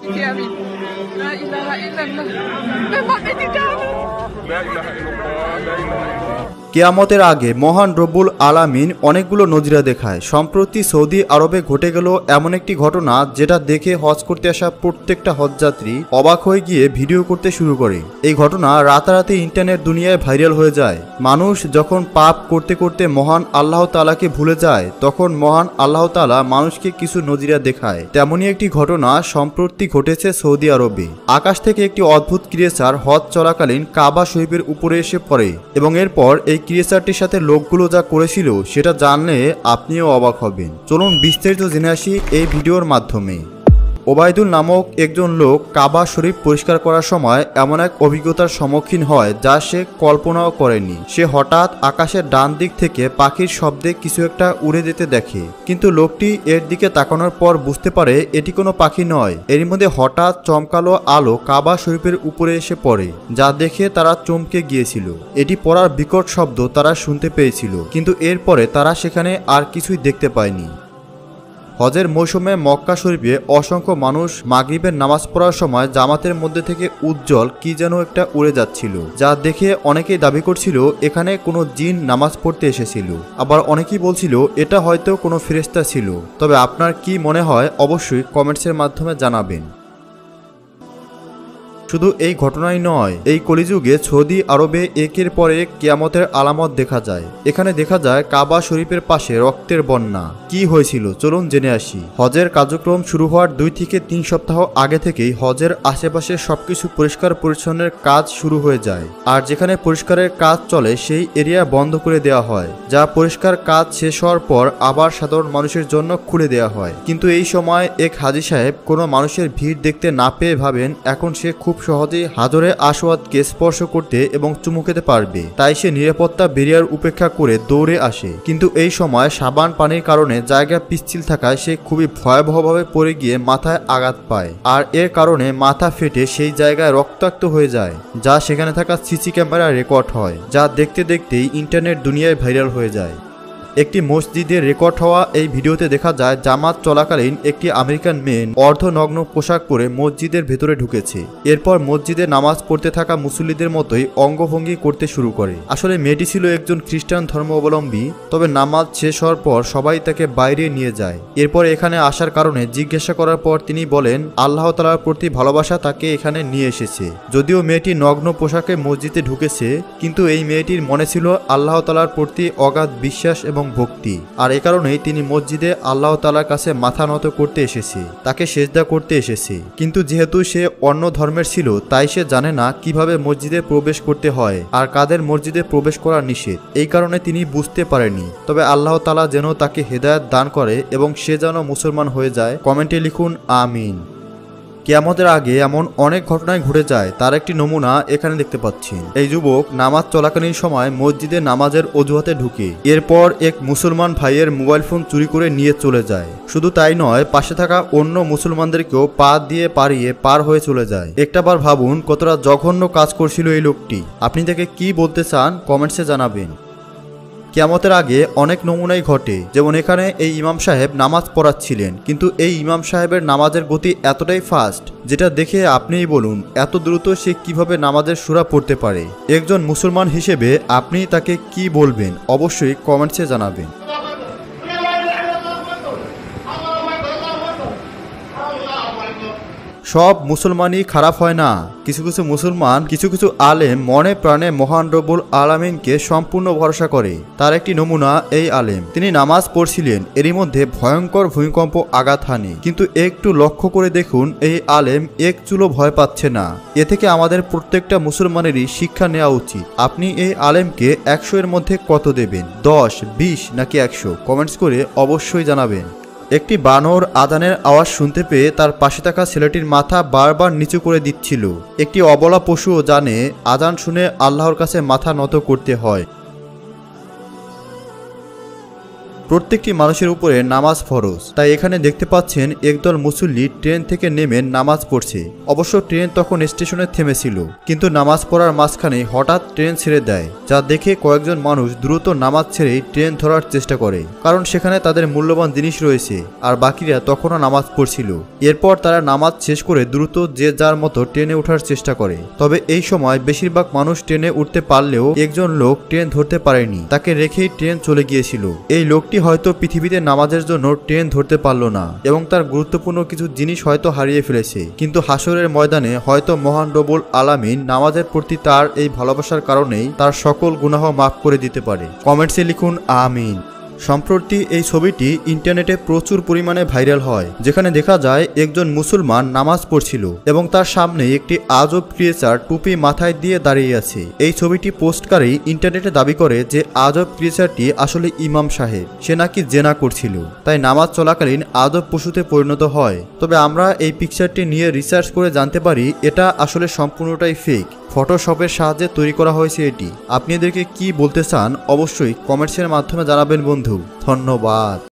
يا أمين لا إله إلا الله محمد رسول لا إله إلا الله لا إله إلا الله। কিয়ামতের আগে মহান রব্বুল আলামিন অনেকগুলো নজিরা দেখায়। সম্প্রতি সৌদি আরবে ঘটে গেল এমন একটি ঘটনা যেটা দেখে হজ করতে আসা প্রত্যেকটা হজযাত্রী অবাক হয়ে গিয়ে ভিডিও করতে শুরু করে। এই ঘটনা রাতারাতি ইন্টারনেট দুনিয়ায় ভাইরাল হয়ে যায়। মানুষ যখন পাপ করতে করতে মহান আল্লাহ তাআলাকে ভুলে যায়, তখন মহান আল্লাহ তাআলা মানুষকে কিছু নজিরা দেখায়। তেমনই একটি ঘটনা সম্প্রতি ঘটেছে সৌদি আরবে। আকাশ থেকে একটি অদ্ভুত ক্রিয়েচার হজ চলাকালীন কাবা শরীফের উপরে এসে পড়ে এবং এরপর এই ক্রিয়েচারটির সাথে লোকগুলো যা করেছিল সেটা জানলে আপনিও অবাক হবেন। চলুন বিস্তারিত জেনে আসি এই ভিডিওর মাধ্যমে। ওবায়দুল নামক একজন লোক কাবা শরীফ পরিষ্কার করার সময় এমন এক অভিজ্ঞতার সম্মুখীন হয় যা সে কল্পনাও করেনি। সে হঠাৎ আকাশের ডান দিক থেকে পাখির শব্দে কিছু একটা উড়ে যেতে দেখে, কিন্তু লোকটি এর দিকে তাকানোর পর বুঝতে পারে এটি কোনো পাখি নয়। এর মধ্যে হঠাৎ চমকালো আলো কাবা শরীফের উপরে এসে পড়ে, যা দেখে তারা চমকে গিয়েছিল। এটি পড়ার বিকট শব্দ তারা শুনতে পেয়েছিল, কিন্তু এরপরে তারা সেখানে আর কিছুই দেখতে পায়নি। হজের মৌসুমে মক্কা শরীফে অসংখ্য মানুষ মাগরিবের নামাজ পড়ার সময় জামাতের মধ্যে থেকে উজ্জ্বল কি যেন একটা উড়ে যাচ্ছিল, যা দেখে অনেকেই দাবি করছিল এখানে কোনো জিন নামাজ পড়তে এসেছিল। আবার অনেকেই বলছিল এটা হয়তো কোনো ফেরেশতা ছিল। তবে আপনার কি মনে হয় অবশ্যই কমেন্টসের মাধ্যমে জানাবেন। শুধু এই ঘটনাই নয়, এই কলিযুগে সৌদি আরবে একের পর এক কিয়ামতের আলামত দেখা যায়। এখানে দেখা যায় কাবা শরীফের পাশে রক্তের বন্যা। কি হয়েছিল চলুন জেনে আসি। হজের কার্যক্রম শুরু হওয়ার 2 থেকে 3 সপ্তাহ আগে থেকেই হজের আশেপাশে সবকিছু পরিষ্কার পরিচ্ছন্নের কাজ শুরু হয়ে যায়। আর যেখানে পরিষ্কারের কাজ চলে সেই এরিয়া বন্ধ করে দেওয়া হয়, যা পরিষ্কার কাজ শেষ হওয়ার পর আবার সাধারণ মানুষের জন্য খুলে দেওয়া হয়। কিন্তু এই সময় এক হাজী সাহেব কোনো মানুষের ভিড় দেখতে না পেয়ে ভাবেন এখন সে খুব সহজেই হাজরে আসওয়াদকে স্পর্শ করতে এবং চুমু খেতে পারবে। তাই সে নিরাপত্তা বেরিয়ার উপেক্ষা করে দৌড়ে আসে, কিন্তু এই সময় সাবান পানির কারণে জায়গা পিচ্ছিল থাকায় সে খুবই ভয়াবহভাবে পড়ে গিয়ে মাথায় আঘাত পায়। আর এর কারণে মাথা ফেটে সেই জায়গায় রক্তাক্ত হয়ে যায়, যা সেখানে থাকা সিসি ক্যামেরা রেকর্ড হয়, যা দেখতে দেখতেই ইন্টারনেট দুনিয়ায় ভাইরাল হয়ে যায়। একটি মসজিদে রেকর্ড হওয়া এই ভিডিওতে দেখা যায় জামাত চলাকালীন একটি আমেরিকান মেয়ে অর্ধনগ্ন পোশাক পরে মসজিদের ভেতরে ঢুকেছে। এরপর মসজিদে নামাজ পড়তে থাকা মুসল্লিদের মতোই অঙ্গভঙ্গি করতে শুরু করে। আসলে মেয়েটি ছিল একজন খ্রিস্টান ধর্মাবলম্বী, তবে নামাজ শেষ হওয়ার পর সবাই তাকে বাইরে নিয়ে যায়। এরপর এখানে আসার কারণে জিজ্ঞাসা করার পর তিনি বলেন আল্লাহ তাআলার প্রতি ভালোবাসা তাকে এখানে নিয়ে এসেছে। যদিও মেয়েটি নগ্ন পোশাকে মসজিদে ঢুকেছে, কিন্তু এই মেয়েটির মনে ছিল আল্লাহ তাআলার প্রতি অগাধ বিশ্বাস এবং ভক্তি। আর এ কারণেই তিনি মসজিদে আল্লাহ তাআলার কাছে মাথা নত করতে এসেছে, তাকে সেজদা করতে এসেছে। কিন্তু যেহেতু সে অন্য ধর্মের ছিল, তাই সে জানে না কিভাবে মসজিদে প্রবেশ করতে হয় আর কাদের মসজিদে প্রবেশ করা নিষেধ। এই কারণে তিনি বুঝতে পারেনি। তবে আল্লাহ তাআলা যেন তাকে হেদায়েত দান করে এবং সে যেন মুসলমান হয়ে যায়। কমেন্টে লিখুন আমিন। কিয়ামতের আগে এমন অনেক ঘটনায় ঘটে যায়, তার একটি নমুনা এখানে দেখতে পাচ্ছেন। এই যুবক নামাজ চলাকালীন সময় মসজিদে নামাজের অজুহাতে ঢুকে এরপর এক মুসলমান ভাইয়ের মোবাইল ফোন চুরি করে নিয়ে চলে যায়। শুধু তাই নয়, পাশে থাকা অন্য মুসলমানদেরকেও পা দিয়ে পারিয়ে পার হয়ে চলে যায়। একটাবার ভাবুন কতটা জঘন্য কাজ করছিল এই লোকটি। আপনি তাকে কি বলতে চান কমেন্টসে জানাবেন। কিয়ামতের আগে অনেক নমুনাই ঘটে, যেমন এখানে এই ইমাম সাহেব নামাজ পড়াচ্ছিলেন, কিন্তু এই ইমাম সাহেবের নামাজের গতি এতটাই ফাস্ট যেটা দেখে আপনিই বলুন এত দ্রুত সে কিভাবে নামাজের সূরা পড়তে পারে। একজন মুসলমান হিসেবে আপনি তাকে কি বলবেন অবশ্যই কমেন্টসে জানাবেন। সব মুসলমানই খারাপ হয় না। কিছু কিছু মুসলমান, কিছু কিছু আলেম মনে প্রাণে মহান রব্বুল আলামিনকে সম্পূর্ণ ভরসা করে। তার একটি নমুনা এই আলেম। তিনি নামাজ পড়ছিলেন, এরই মধ্যে ভয়ঙ্কর ভূমিকম্প আঘাত হানে, কিন্তু একটু লক্ষ্য করে দেখুন এই আলেম এক চুলো ভয় পাচ্ছে না। এ থেকে আমাদের প্রত্যেকটা মুসলমানেরই শিক্ষা নেওয়া উচিত। আপনি এই আলেমকে 100 এর মধ্যে কত দেবেন? 10, 20 নাকি 100? কমেন্টস করে অবশ্যই জানাবেন। একটি বানর আজানের আওয়াজ শুনতে পেয়ে তার পাশে থাকা ছেলেটির মাথা বারবার নিচু করে দিচ্ছিল। একটি অবলা পশুও জানে আজান শুনে আল্লাহর কাছে মাথা নত করতে হয়। প্রত্যেকটি মানুষের উপরে নামাজ ফরজ, তাই এখানে দেখতে পাচ্ছেন একদল মুসল্লি ট্রেন থেকে নেমে নামাজ পড়ছে। অবশ্য ট্রেন তখন স্টেশনে থেমেছিল, কিন্তু নামাজ পড়ার মাঝখানে হঠাৎ ট্রেন ছেড়ে দেয়, যা দেখে কয়েকজন মানুষ দ্রুত নামাজ ছেড়েই ট্রেন ধরার চেষ্টা করে, কারণ সেখানে তাদের মূল্যবান জিনিস রয়েছে, আর বাকিরা তখনও নামাজ পড়ছিল। এরপর তারা নামাজ শেষ করে দ্রুত যে যার মতো ট্রেনে ওঠার চেষ্টা করে। তবে এই সময় বেশিরভাগ মানুষ ট্রেনে উঠতে পারলেও একজন লোক ট্রেন ধরতে পারেনি, তাকে রেখেই ট্রেন চলে গিয়েছিল। এই লোকটি হয়তো পৃথিবীতে নামাজের জন্য ট্রেন ধরতে পারল না এবং তার গুরুত্বপূর্ণ কিছু জিনিস হয়তো হারিয়ে ফেলেছে, কিন্তু হাসরের ময়দানে হয়তো মহান রব্বুল আলামিন নামাজের প্রতি তার এই ভালোবাসার কারণেই তার সকল গুনাহ মাফ করে দিতে পারে। কমেন্টসে লিখুন আমিন। সম্প্রতি এই ছবিটি ইন্টারনেটে প্রচুর পরিমাণে ভাইরাল হয়, যেখানে দেখা যায় একজন মুসলমান নামাজ পড়ছিল এবং তার সামনে একটি আজব ক্রিয়েচার টুপি মাথায় দিয়ে দাঁড়িয়ে আছে। এই ছবিটি পোস্টকারী ইন্টারনেটে দাবি করে যে আজব ক্রিয়েচারটি আসলে ইমাম সাহেব, সে নাকি জেনা করছিল, তাই নামাজ চলাকালীন আজব পশুতে পরিণত হয়। তবে আমরা এই পিকচারটি নিয়ে রিসার্চ করে জানতে পারি এটা আসলে সম্পূর্ণটাই ফেক, ফটোশপের সাহায্যে তৈরি করা হয়েছে এটি। আপনি এদেরকে কি বলতে চান অবশ্যই কমেন্টসের মাধ্যমে জানাবেন বন্ধু। ধন্যবাদ।